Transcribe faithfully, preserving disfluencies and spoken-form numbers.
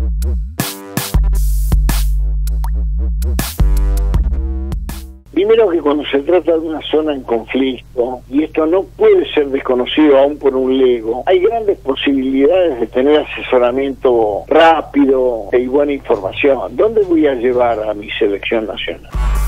Primero que cuando se trata de una zona en conflicto, y esto no puede ser desconocido aún por un lego, hay grandes posibilidades de tener asesoramiento rápido y buena información. ¿Dónde voy a llevar a mi selección nacional?